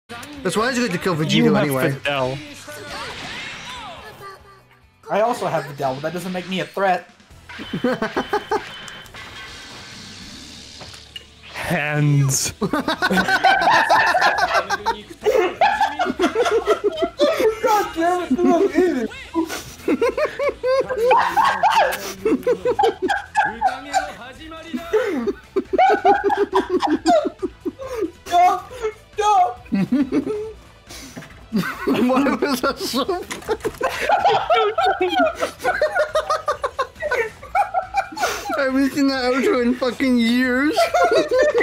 That's why it's good to kill You Vegito have anyway. Fidel. I also have Videl, but that doesn't make me a threat. Hands. God damn it, I'm idiot. Stop! Stop! Why was that so? I haven't seen that outro in fucking years.